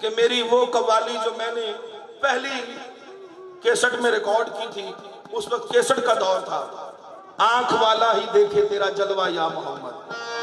कि मेरी वो कव्वाली जो मैंने पहली केसट में रिकॉर्ड की थी, उस वक्त केसट का दौर था, आंख वाला ही देखे तेरा जलवा या मोहम्मद।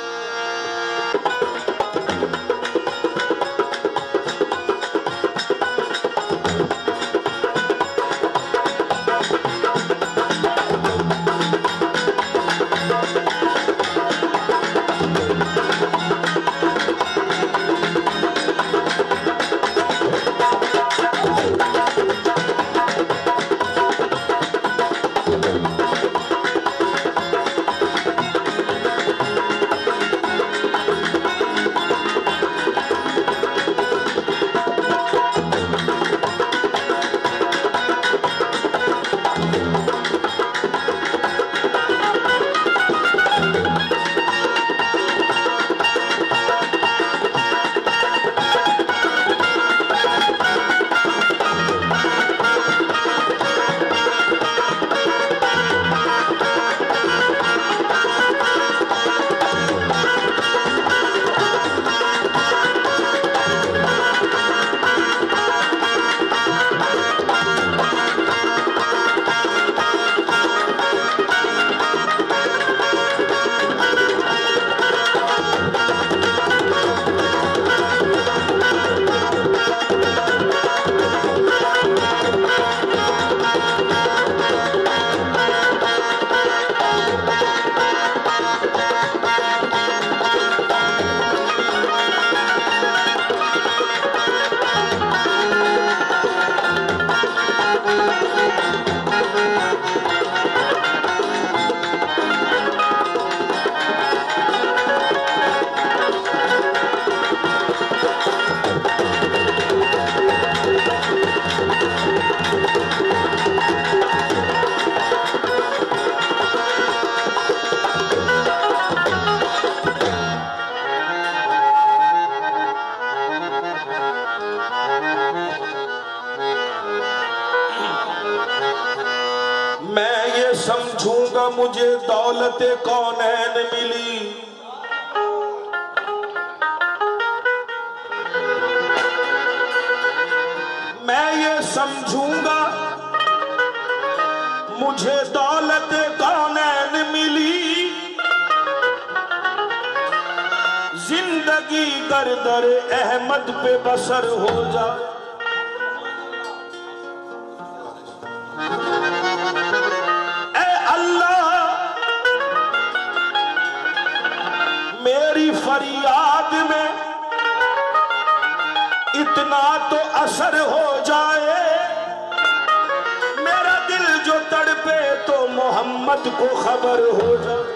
समझूंगा मुझे दौलत कौनैन मिली, मैं ये समझूंगा मुझे दौलत कौनैन मिली, जिंदगी दर दर अहमद पे बसर हो जाए। फरियाद में इतना तो असर हो जाए, मेरा दिल जो तड़पे तो मोहम्मद को खबर हो जाए।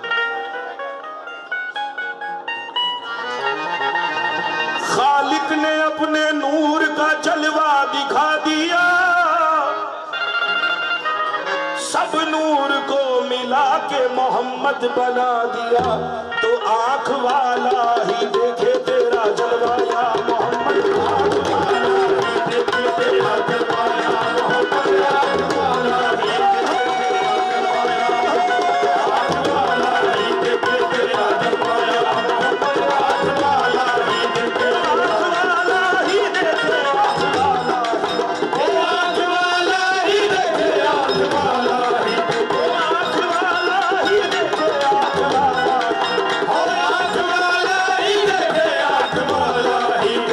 खालिक ने अपने नूर का जलवा दिखा दिया, सब नूर को मिला के मोहम्मद बना दिया, तो आंख वाला ही देखे तेरा जलवा या मोहम्मद, आंख वाला ही देखे तेरा जलवा या मोहम्मद, आंख वाला ही देखे तेरा जलवा या मोहम्मद, आंख वाला ही देखे, आंख वाला ही देखे, आंख वाला ही देखे, आंख वाला ही देखे, आंख वाला ही देखे, आंख वाला ही देखे, आंख वाला ही देखे, आंख वाला ही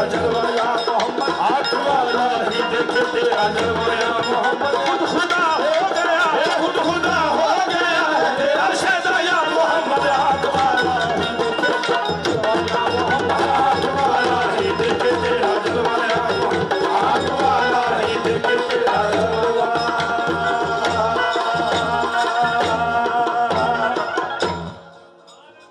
तेरा जलवा